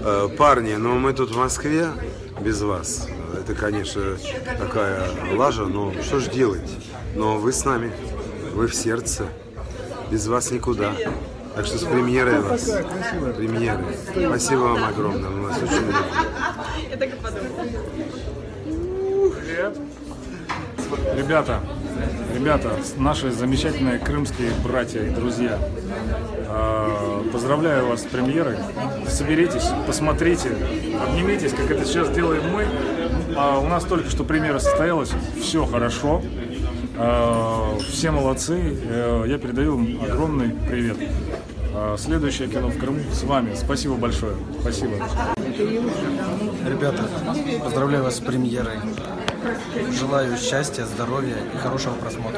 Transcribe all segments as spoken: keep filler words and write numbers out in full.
Э, парни, но мы тут в Москве без вас. Это, конечно, такая лажа, но что ж делать? Но вы с нами, вы в сердце. Без вас никуда. Так что с премьерой вас. Премьерой. Спасибо вам огромное. Мы вас очень любим. Я так и подумала. Привет. Ребята, ребята, наши замечательные крымские братья и друзья. Поздравляю вас с премьерой. Соберитесь, посмотрите, обнимитесь, как это сейчас делаем мы. У нас только что премьера состоялась. Все хорошо. Все молодцы. Я передаю им огромный привет. Следующее кино в Крыму с вами. Спасибо большое. Спасибо. Ребята, поздравляю вас с премьерой. Желаю счастья, здоровья и хорошего просмотра.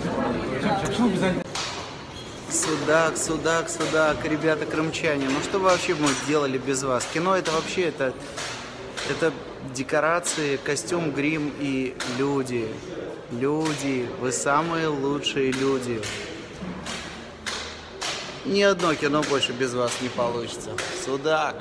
Судак, судак, судак, ребята крымчане, ну что вообще мы делали без вас? Кино это вообще, это, это декорации, костюм, грим и люди. Люди, вы самые лучшие люди. Ни одно кино больше без вас не получится. Судак.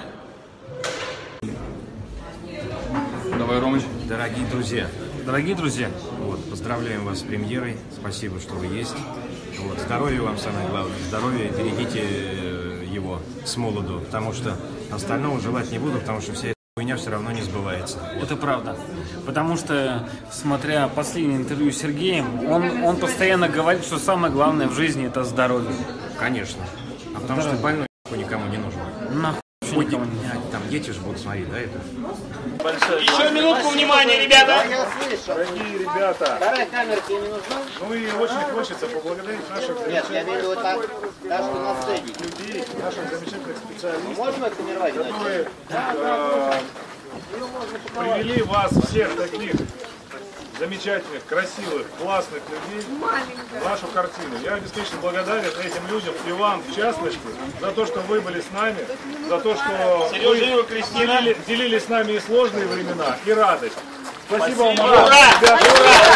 Давай, Ромыч. Дорогие друзья, дорогие друзья, вот, поздравляем вас с премьерой. Спасибо, что вы есть. Вот, здоровья вам самое главное. Здоровья, берегите его с молоду, потому что остального желать не буду, потому что вся эта хуйня все равно не сбывается. Вот. Это правда. Потому что, смотря последнее интервью с Сергеем, он, он постоянно говорит, что самое главное в жизни это здоровье. Конечно. А потому что больной никому не нужен. Нахуй. Ой, не, там дети же будут смотреть, да, это? Большое. Еще минутку внимания, ребята! Дорогие ребята! Вторая камера тебе не нужна? Ну и очень хочется поблагодарить наших Нет, я имею в виду так, так что на сцене. людей, наших замечательных специалистов, Можно это не рвать, которые э, привели вас всех таких замечательных, красивых, классных людей в нашу картину. Я бесконечно благодарен этим людям и вам, в частности, за то, что вы были с нами, за то, что вы делили, делили с нами и сложные времена, и радость. Спасибо, Спасибо. вам огромное, ребята.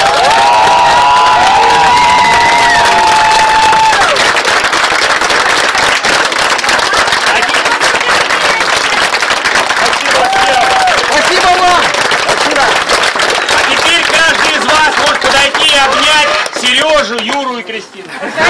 Сережу, Юру и Кристину.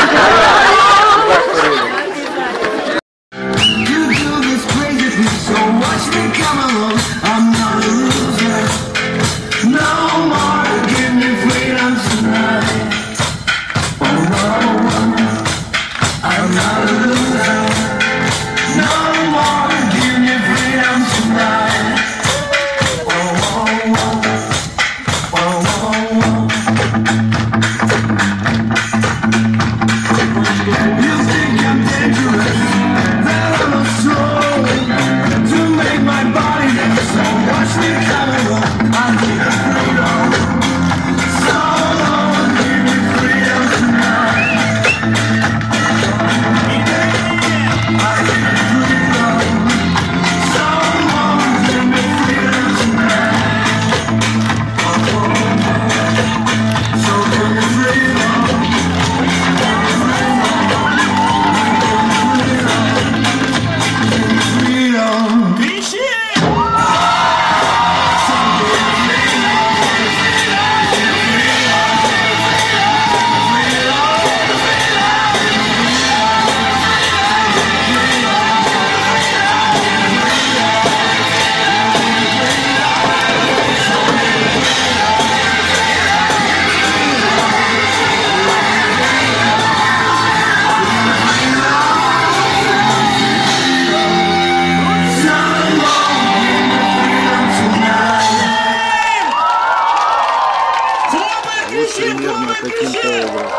Примерно каким-то образом.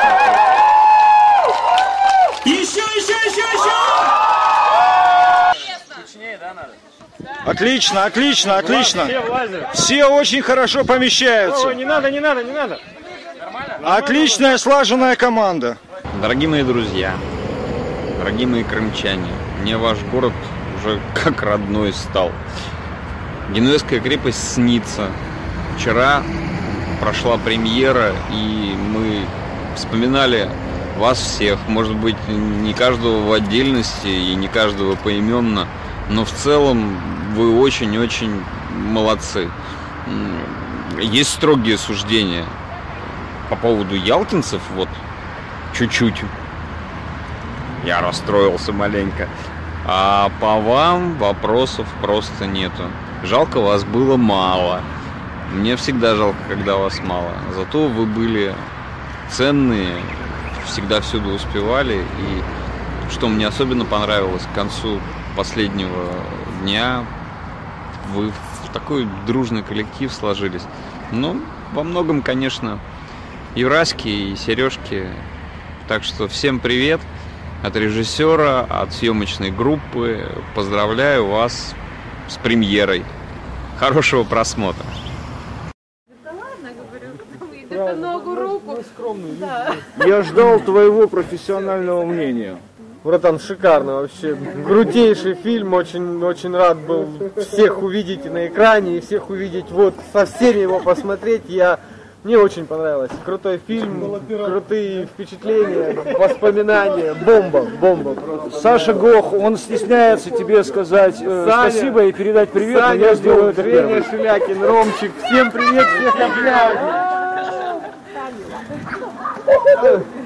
Еще, еще, еще, еще! Отлично, отлично, отлично. Все очень хорошо помещаются. Не надо, не надо, не надо. Отличная слаженная команда. Дорогие мои друзья, дорогие мои крымчане, мне ваш город уже как родной стал. Генуэзская крепость снится. Вчера прошла премьера, и мы вспоминали вас всех, может быть, не каждого в отдельности и не каждого поименно, но в целом вы очень-очень молодцы. Есть строгие суждения по поводу ялтинцев, вот, чуть-чуть. Я расстроился маленько. А по вам вопросов просто нету. Жалко, вас было мало. Мне всегда жалко, когда вас мало. Зато вы были ценные, всегда всюду успевали. И что мне особенно понравилось, к концу последнего дня вы в такой дружный коллектив сложились. Ну, во многом, конечно, и Раськи, и Сережки. Так что всем привет от режиссера, от съемочной группы. Поздравляю вас с премьерой. Хорошего просмотра. Да ладно, говорю, где-то ногу, руку. Да. Я ждал твоего профессионального мнения. Братан, шикарно вообще. Крутейший фильм, очень, очень рад был всех увидеть на экране и всех увидеть вот, со всеми его посмотреть. Я, мне очень понравилось. Крутой фильм, крутые впечатления, воспоминания. Бомба, бомба просто. Саша Гох, он стесняется тебе сказать э, Саня, спасибо и передать привет, Саня, но я сделаю это Женя первым. Шелякин, Ромчик, всем привет, всех обнял.